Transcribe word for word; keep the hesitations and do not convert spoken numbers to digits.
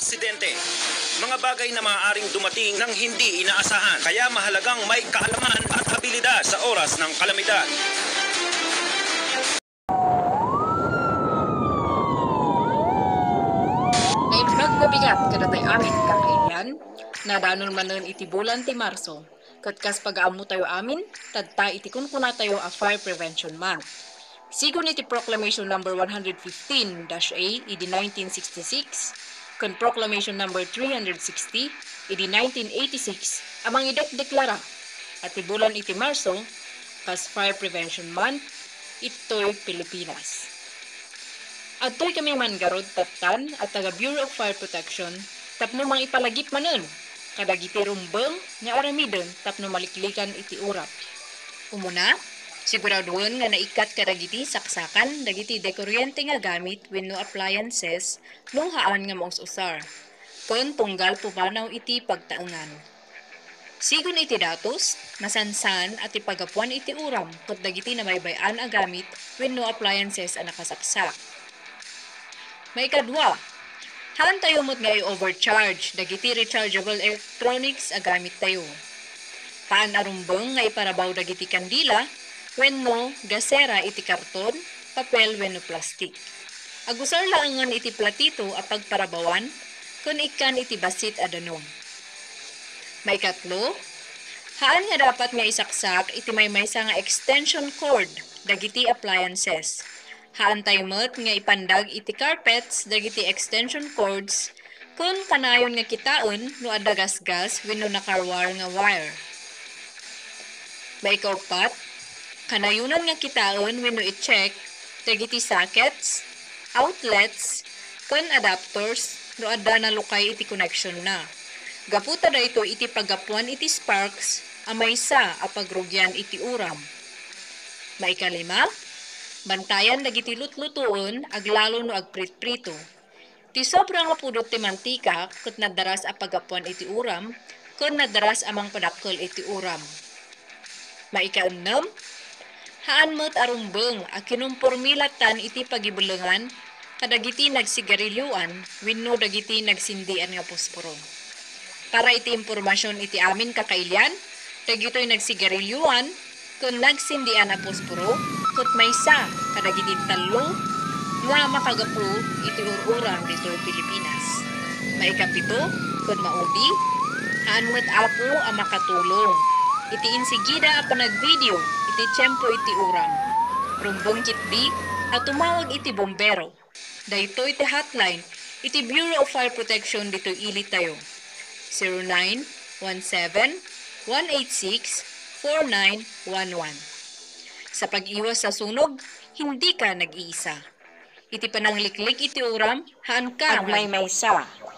aksidente. Mga bagay na maaaring dumating ng hindi inaasahan. Kaya mahalagang may kaalaman at habilidad sa oras ng kalamidad. Naimbag na bigat kada tayo amin kakailan, nadanon manon iti bulan ti Marso. Katkas pag-aamu tayo amin, tadta iti kun kuna tayo a Fire Prevention Month. Sigun iti Proclamation number one fifteen A idi nineteen sixty-six, kun Proclamation number three sixty idi nineteen eighty-six, amang idek-deklara. At ti bulan iti Marso, kas Fire Prevention Month, ito'y Pilipinas. Adtoy kami mangarod tatan at taga Bureau of Fire Protection tapno mang ipalagip manon. Kadagiti rumbeng nga aramidon tapno maliklikan iti urap. Umuna, siguraduhan nga naikat kadagiti saksakan dagiti dekuryente nga gamit wenno appliances no haan nga maus-usar. Kun tunggal pumanaw iti pagtaengan. Sigun iti datos, masansan at ipagapuan iti uram ket dagiti namaybayan a gamit wenno appliances a nakasaksak. Maikadwa, haan tayo mo't nga i-overcharge, dagiti rechargeable electronics a gamit tayo. Paan arumbeng nga iparabaw dagiti kandila, wenno gasera iti karton, papel wenno plastik. Agusar laangan iti platito a pagparabawan, kun ikan iti basit a danom. Maikatlo, haan nga dapat nga isaksak iti maymaysa nga extension cord, dagiti appliances. Haan tayo mo't nga ipandag iti carpets dagiti extension cords kun kanayon nga kitaon no adagasgas wenno nakarwar nga wire. Maikaupat, kanayunan nga kitaon wenno i-check dagiti sockets, outlets, kun adapters no adda nalukay iti connection na. Gaputa dayto iti pagapuan iti sparks a maysa a pagrugyan iti uram. Maikalima, bantayan dagiti lutlutuon aglalo no agprit-prito. Ti sobrang mapudot ti mantika ket nadaras a pagapuan iti uram ken nadaras amang padakkel iti uram. Maikaennem, haan met arumbeng a kinumpurmilatan iti pagibelengan kadagiti nagsigarilyuan wenno dagiti nagsindian nga posporo. Para iti impormasyon iti amin kakailyan, dagitoy nagsigarilyuan ken nagsindian a posporo ket maysa kadagiti tallo nga makagapu iti ururam dito Pilipinas. Maikapito ken maudi, haan met apo a makatulong iti insigida a panagvideo iti tiyempo iti uram. Rumbong kitbi at tumawag iti bombero. Dayto iti hotline iti Bureau of Fire Protection dito ili tayo. zero nine one seven one eight six four nine one one. Sa pag-iwas sa sunog, hindi ka nag-iisa. Iti panangliklik iti uram, haan ka Agmay maysa